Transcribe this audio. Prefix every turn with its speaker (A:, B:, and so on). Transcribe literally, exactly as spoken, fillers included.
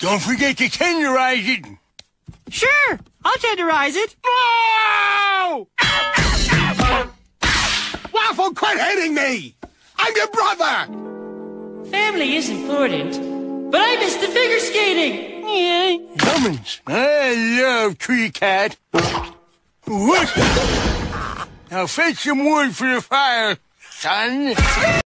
A: Don't forget to tenderize it.
B: Sure, I'll tenderize it.
A: No! Waffle, quit hitting me! I'm your brother!
C: Family is important, but I missed the figure skating.
A: Yeah. Cummins, I love Tree Cat. What? Now fetch some wood for the fire, son.